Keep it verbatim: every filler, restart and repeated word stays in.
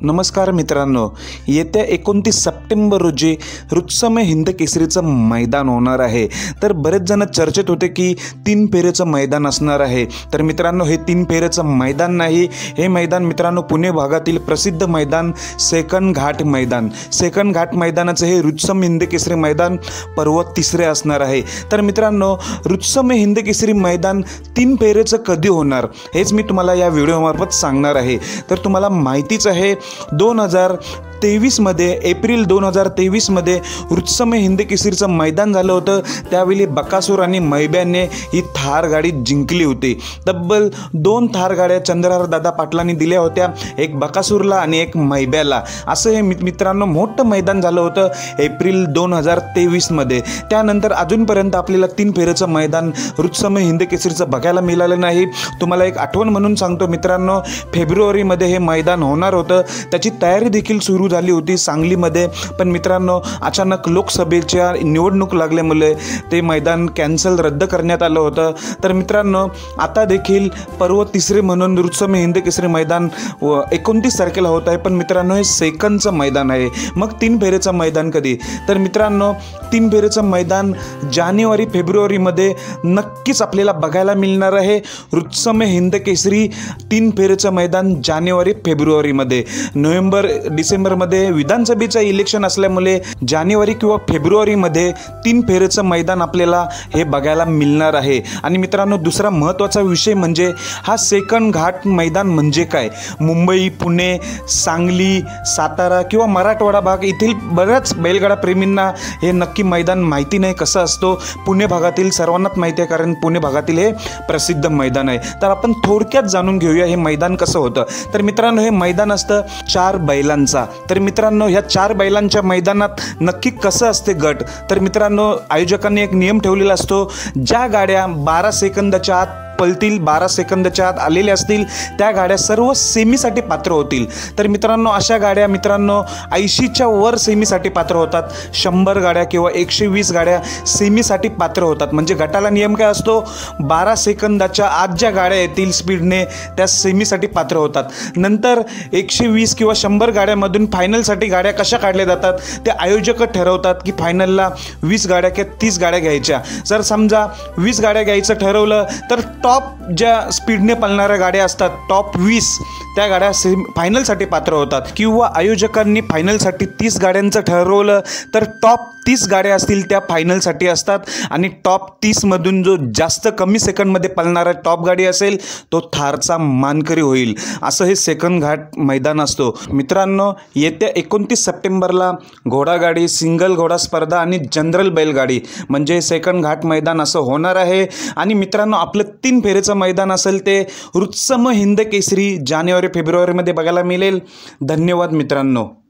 नमस्कार मित्रांनो, येत्या एकोणतीस सप्टेंबर रोजी ऋतुसमय हिंद केसरीचं मैदान होणार आहे। तर बरेच जण चर्चेत होते की तीन फेऱ्याचं मैदान असणार आहे। तर मित्रांनो, हे तीन फेऱ्याचं मैदान नाही, हे मैदान मित्रांनो पुणे भागातील प्रसिद्ध मैदान सेकंड घाट मैदान सेकंड घाट मैदानाचं हे ऋतुसमय हिंद केसरी मैदान पर्व तिसरे असणार आहे। तर मित्रांनो, ऋतुसमय हिंद केसरी मैदान तीन फेऱ्याचं कधी होणार हेच मी तुम्हाला या व्हिडिओमार्फत सांगणार आहे। तर तुम्हाला माहितीच आहे, दोन हजार तेवीसमध्ये एप्रिल दोन हजार तेवीसमध्ये ऋतुसमय हिंद केसरीचं मैदान झालं होतं। त्यावेळी बकासूर आणि मैब्याने ही थार गाडी जिंकली होती। तब्बल दोन थार गाड्या चंद्रहार दादा पाटलांनी दिल्या होत्या, एक बकासूरला आणि एक मैब्याला। असं हे मित्रांनो मोठं मैदान झालं होतं एप्रिल दोन हजार तेवीसमध्ये। त्यानंतर अजूनपर्यंत आपल्याला तीन फेऱ्याचं मैदान ऋतुसमय हिंद केसरीचं बघायला मिळालं नाही। तुम्हाला एक आठवण म्हणून सांगतो मित्रांनो, फेब्रुवारीमध्ये हे मैदान होणार होतं, त्याची तयारी देखील सुरू झाली होती सांगलीमध्ये। पण मित्रांनो, अचानक लोकसभेच्या निवडणूक लागल्यामुळे ते मैदान कॅन्सल रद्द करण्यात आलं होतं। तर मित्रांनो, आता देखील पर्व तिसरे म्हणून ऋतुसमय हिंद केसरी मैदान एकोणतीस तारखेला होत आहे। पण मित्रांनो, हे सेकंडचं मैदान आहे। मग तीन फेऱ्याचं मैदान कधी? तर मित्रांनो, तीन फेऱ्याचं मैदान जानेवारी फेब्रुवारीमध्ये नक्कीच आपल्याला बघायला मिळणार आहे। ऋतुसमय हिंद केसरी तीन फेऱ्याचं मैदान जानेवारी फेब्रुवारीमध्ये। नोव्हेंबर डिसेंबर मध्ये विधानसभेचं इलेक्शन असल्यामुळे जानेवारी किंवा फेब्रुवारीमध्ये तीन फेऱ्याचं मैदान आपल्याला हे बघायला मिळणार आहे। आणि मित्रांनो, दुसरा महत्त्वाचा विषय म्हणजे हा सेकंड घाट मैदान म्हणजे काय? मुंबई, पुणे, सांगली, सातारा किंवा मराठवाडा भाग येथील बऱ्याच बैलगाडा प्रेमींना हे नक्की मैदान माहिती नाही कसं असतो। पुणे भागातील सर्वांनाच माहिती आहे, कारण पुणे भागातील हे प्रसिद्ध मैदान आहे। तर आपण थोडक्यात जाणून घेऊया हे मैदान कसं होतं। तर मित्रांनो, हे मैदान असतं चार बैलांचा। तर मित्रांनो, ह्या चार बैलांच्या मैदानात नक्की कसं असते गट? तर मित्रांनो, आयोजकांनी एक नियम ठेवलेला असतो, ज्या गाड्या बारा सेकंदाच्या आत पळतील, बारा सेकंदाच्या आत आलेल्या असतील त्या गाड्या सर्व सेमीसाठी पात्र होतील। तर मित्रांनो, अशा गाड्या मित्रांनो ऐंशीच्या वर सेमीसाठी पात्र होतात। शंभर गाड्या किंवा एकशे वीस गाड्या सेमीसाठी पात्र होतात। म्हणजे गटाला नियम काय असतो? बारा सेकंदाच्या आत ज्या गाड्या येतील स्पीडने त्या सेमीसाठी पात्र होतात। नंतर एकशे वीस किंवा शंभर गाड्यामधून फायनलसाठी गाड्या कशा काढल्या जातात ते आयोजक ठरवतात की फायनलला वीस गाड्या किंवा तीस गाड्या घ्यायच्या। जर समजा वीस गाड्या घ्यायचं ठरवलं तर टॉप ज्या स्पीडने पळणाऱ्या गाड्या असतात, टॉप वीस, त्या गाड्या सेम फायनलसाठी पात्र होतात। किंवा आयोजकांनी फायनलसाठी तीस गाड्यांचं ठरवलं तर टॉप तीस गाड्या असतील त्या फायनलसाठी असतात। आणि टॉप तीसमधून जो जास्त कमी सेकंडमध्ये पळणारा टॉप गाडी असेल तो थारचा मानकरी होईल। असं हे सेकंड घाट मैदान असतो। मित्रांनो, येत्या एकोणतीस सप्टेंबरला घोडागाडी, सिंगल घोडा स्पर्धा आणि जनरल बैलगाडी म्हणजे सेकंड घाट मैदान असं होणार आहे। आणि मित्रांनो, आपलं तीन फेऱ्याचं मैदान असेल ते ऋतुसमय हिंद केसरी जानेवारी फेब्रुवारीमध्ये बघायला मिळेल। धन्यवाद मित्रांनो।